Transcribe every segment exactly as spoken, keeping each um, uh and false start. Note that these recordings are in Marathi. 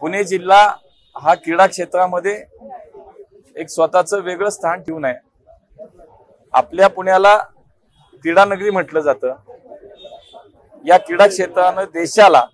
पुणे जिल्हा हा क्रीडा क्षेत्रामध्ये एक स्वतःचं वेगळं स्थान ठेवून आहे। आपल्या पुण्याला क्रीडा नगरी म्हटलं जातं। या क्रीडा क्षेत्राने देशाला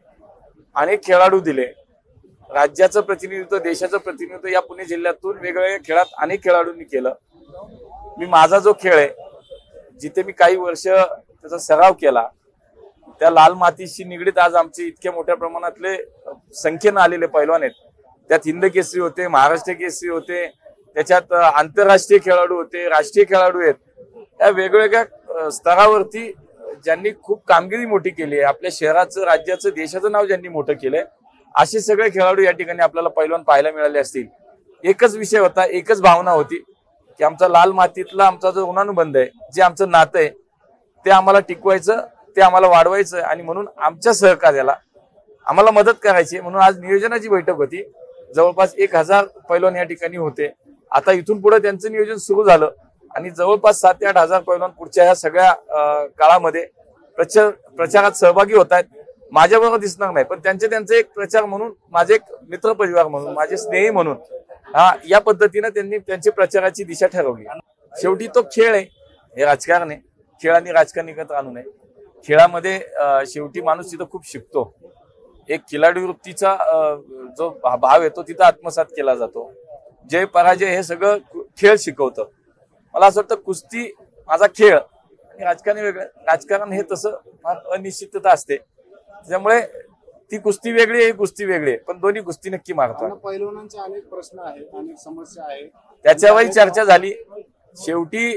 अनेक खेळाडू दिले, राज्याचं प्रतिनिधित्व, देशाचं प्रतिनिधित्व या पुणे जिल्ह्यातून वेगवेगळ्या खेळात अनेक खेळाडूंनी केलं। मी माझा जो खेळ आहे, जिथे मी काही वर्ष त्याचा सराव केला, त्या लाल मातीशी निगडीत आज आमचे इतक्या मोठ्या प्रमाणातले संख्येने आलेले पैलवान आहेत। त्यात हिंद केसरी होते, महाराष्ट्र केसरी होते, त्याच्यात आंतरराष्ट्रीय खेळाडू होते, राष्ट्रीय खेळाडू आहेत। या वेगवेगळ्या स्तरावरती ज्यांनी खूप कामगिरी मोठी केली आहे, आपल्या शहराचं, राज्याचं, देशाचं नाव ज्यांनी मोठं केलंय, असे सगळे खेळाडू या ठिकाणी आपल्याला पैलवान पाहायला मिळाले असतील। एकच विषय होता, एकच भावना होती की आमचा लाल मातीतला आमचा जो ऋणानुबंध आहे, जे आमचं नातं आहे, ते आम्हाला टिकवायचं, ते आम्हाला वाढवायचं आणि म्हणून आमच्या सहकार्याला आम्हाला मदत करायची। म्हणून आज नियोजनाची बैठक होती। जवळपास एक हजार पैलवान या ठिकाणी होते। आता इथून पुढे त्यांचं नियोजन सुरू झालं आणि जवळपास सात ते आठ हजार पैलवान पुढच्या ह्या सगळ्या काळामध्ये प्रचार प्रचारात सहभागी होत आहेत। माझ्याबरोबर दिसणार नाही, पण त्यांचे त्यांचे एक प्रचार म्हणून, माझे एक मित्र परिवार म्हणून, माझे स्नेही म्हणून, हा या पद्धतीने त्यांनी त्यांची प्रचाराची दिशा ठरवली। शेवटी तो खेळ आहे, हे राजकारण आहे। खेळ आणि राजकारण एकत्र आणू नये। खेळामध्ये शेवटी माणूस तिथं खूप शिकतो। एक खिलाडी वृत्तीचा जो भाव येतो तिथं आत्मसात केला जातो। जय पराजय हे सगळं खेळ शिकवतं। मला असं वाटतं कुस्ती माझा खेळ आणि राजकारण वेगळं। राजकारण हे तसं फार अनिश्चितता असते, त्यामुळे ती कुस्ती वेगळी आहे, कुस्ती वेगळी आहे, पण दोन्ही कुस्ती नक्की मारतो। पैलवानांचे अनेक प्रश्न आहेत, अनेक समस्या आहेत, त्याच्यावरही चर्चा झाली। शेवटी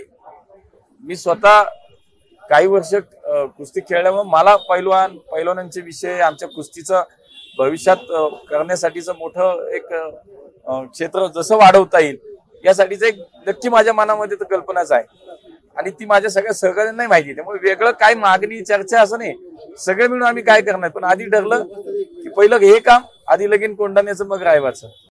मी स्वतः काही वर्ष कुस्ती खेळल्यामुळे मला पैलवान पैलवानांचे विषय, आमच्या कुस्तीचं भविष्यात करण्यासाठीचं मोठं एक क्षेत्र जसं वाढवता येईल यासाठीच एक नक्की माझ्या मनामध्ये तर कल्पनाच आहे आणि ती माझ्या सगळ्या सहकार्यांनाही माहिती। त्यामुळे वेगळं काय मागणी चर्चा असं नाही, सगळे मिळून आम्ही काय करणार, पण आधी ठरलं की पहिलं हे काम आधी लगीन कोंडाण्याचं, मग रायवाचं।